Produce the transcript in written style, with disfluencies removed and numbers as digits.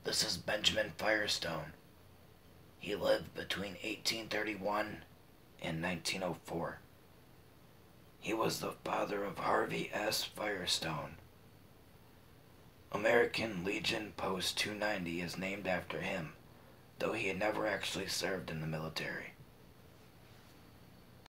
This is Benjamin Firestone. He lived between 1831 and 1904. He was the father of Harvey S. Firestone. American Legion Post 290 is named after him, though he had never actually served in the military.